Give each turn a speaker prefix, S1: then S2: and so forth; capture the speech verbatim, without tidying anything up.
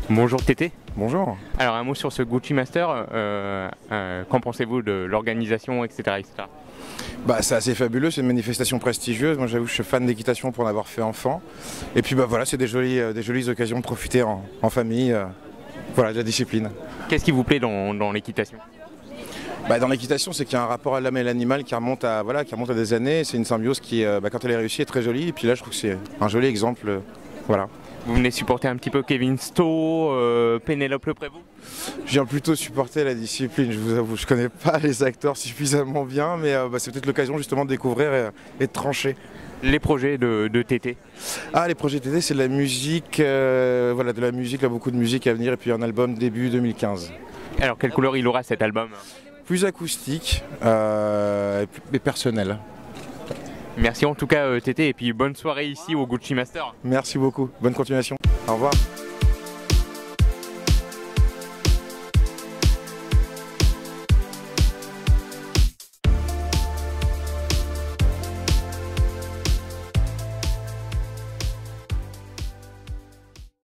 S1: Bonjour Tété.
S2: Bonjour.
S1: Alors un mot sur ce Gucci Master, euh, euh, qu'en pensez-vous de l'organisation, et cetera, et cetera.
S2: Bah, c'est assez fabuleux, c'est une manifestation prestigieuse. Moi j'avoue que je suis fan d'équitation pour en avoir fait enfant. Et puis bah voilà, c'est des jolies, euh, des jolies occasions de profiter en, en famille, euh, voilà, de la discipline.
S1: Qu'est-ce qui vous plaît dans, dans l'équitation?
S2: Bah, dans l'équitation, c'est qu'il y a un rapport à l'homme et l'animal qui remonte à, voilà, qui remonte à des années. C'est une symbiose qui, euh, bah, quand elle est réussie, est très jolie. Et puis là, je trouve que c'est un joli exemple. euh, voilà.
S1: Vous venez supporter un petit peu Kevin Stowe, euh, Pénélope Le Prévost?
S2: Je viens plutôt supporter la discipline, je vous avoue. Je connais pas les acteurs suffisamment bien, mais euh, bah, c'est peut-être l'occasion justement de découvrir et, et de trancher.
S1: Les projets de, de Tété?
S2: Ah, les projets T T, c'est de la musique, euh, voilà, de la musique, là, beaucoup de musique à venir, et puis un album début deux mille quinze.
S1: Alors quelle couleur il aura cet album?
S2: Plus acoustique euh, et, plus, et personnel.
S1: Merci en tout cas euh, Tété, et puis bonne soirée ici au Gucci Master.
S2: Merci beaucoup, bonne continuation, au revoir.